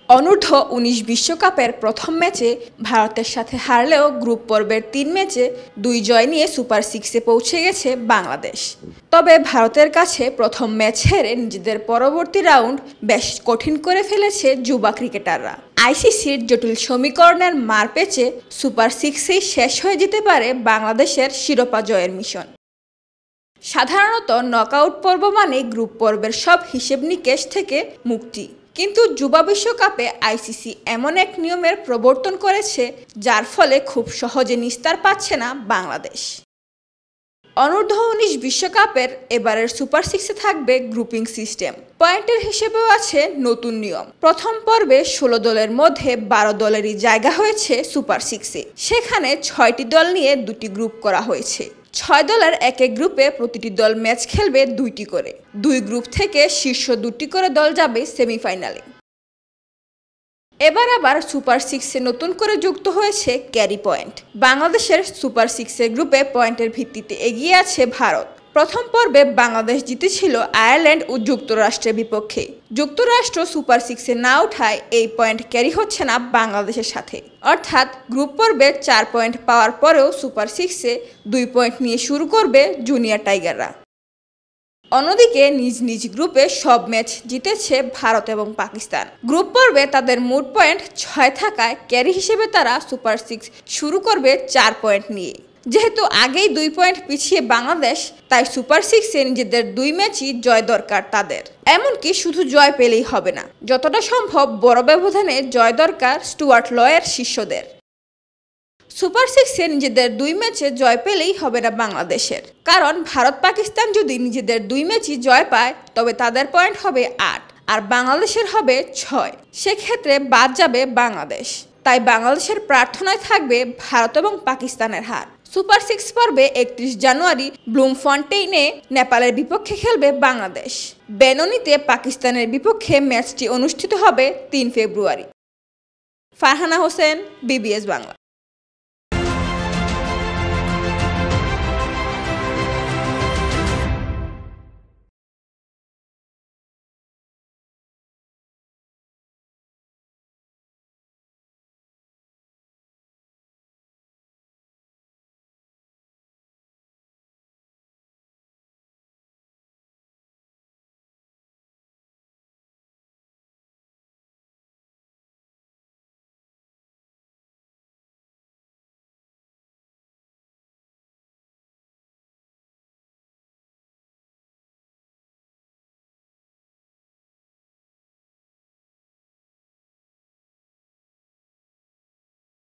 অনূর্ধ্ব-19 বিশ্বকাপের প্রথম ম্যাচে ভারতের সাথে হারলেও গ্রুপ পর্বের ৩ ম্যাচে ২ জয় নিয়ে সুপার সিক্সে পৌঁছে গেছে বাংলাদেশ। তবে ভারতের কাছে প্রথম ম্যাচ হেরে নিজেদের পরবর্তী রাউন্ড বেশ কঠিন করে ফেলেছে যুবা ক্রিকেটাররা। আইসিসির জটিল সমীকরণের মার পেঁচে সুপার সিক্সেই শেষ হয়ে যেতে পারে বাংলাদেশের শিরোপা জয়ের মিশন। সাধারণত নকআউট পর্ব মানে গ্রুপ পর্বের সব হিসেব নিকেশ থেকে মুক্তি, কিন্তু যুবা বিশ্বকাপে আইসিসি এমন এক নিয়মের প্রবর্তন করেছে যার ফলে খুব সহজে নিস্তার পাচ্ছে না বাংলাদেশ। অনূর্ধ্ব-19 বিশ্বকাপের এবারের সুপার সিক্সে থাকবে গ্রুপিং সিস্টেম। পয়েন্টের হিসেবেও আছে নতুন নিয়ম। প্রথম পর্বে 16 দলের মধ্যে 12 দলেরই জায়গা হয়েছে সুপার সিক্সে। সেখানে 6টি দল নিয়ে 2টি গ্রুপ করা হয়েছে। 6 দলের এক এক গ্রুপে প্রতিটি দল ম্যাচ খেলবে 2টি করে। 2 গ্রুপ থেকে শীর্ষ 2টি করে দল যাবে সেমিফাইনালে। এবার আবার সুপার সিক্সে নতুন করে যুক্ত হয়েছে ক্যারি পয়েন্ট। বাংলাদেশের সুপার সিক্সের গ্রুপে পয়েন্টের ভিত্তিতে এগিয়ে আছে ভারত। প্রথম পর্বে বাংলাদেশ জিতেছিল আয়ারল্যান্ড ও যুক্তরাষ্ট্রের বিপক্ষে। যুক্তরাষ্ট্র সুপার সিক্সে না ওঠায় এই পয়েন্ট ক্যারি হচ্ছে না বাংলাদেশের সাথে। অর্থাৎ গ্রুপ পর্বে 4 পয়েন্ট পাওয়ার পরেও সুপার সিক্সে 2 পয়েন্ট নিয়ে শুরু করবে জুনিয়র টাইগাররা। অন্যদিকে নিজ নিজ গ্রুপে সব ম্যাচ জিতেছে ভারত এবং পাকিস্তান। গ্রুপ পর্বে তাদের মোট পয়েন্ট 6 থাকায় ক্যারি হিসেবে তারা সুপার সিক্স শুরু করবে 4 পয়েন্ট নিয়ে। যেহেতু আগেই 2 পয়েন্ট পিছিয়ে বাংলাদেশ, তাই সুপার সিক্সে নিজেদের 2 ম্যাচই জয় দরকার তাদের। এমনকি শুধু জয় পেলেই হবে না, যতটা সম্ভব বড় ব্যবধানে জয় দরকার স্টুয়ার্ট লয়ের শিষ্যদের। সুপার সিক্সে নিজেদের 2 ম্যাচে জয় পেলেই হবে না বাংলাদেশের, কারণ ভারত পাকিস্তান যদি নিজেদের 2 ম্যাচই জয় পায় তবে তাদের পয়েন্ট হবে 8 আর বাংলাদেশের হবে 6। সেক্ষেত্রে বাদ যাবে বাংলাদেশ। তাই বাংলাদেশের প্রার্থনায় থাকবে ভারত এবং পাকিস্তানের হার। সুপার সিক্স পর্বে 31 জানুয়ারি ব্লুমফন্টেইনে নেপালের বিপক্ষে খেলবে বাংলাদেশ। বেননিতে পাকিস্তানের বিপক্ষে ম্যাচটি অনুষ্ঠিত হবে 3 ফেব্রুয়ারি। ফারহানা হোসেন, বিবিএস বাংলা।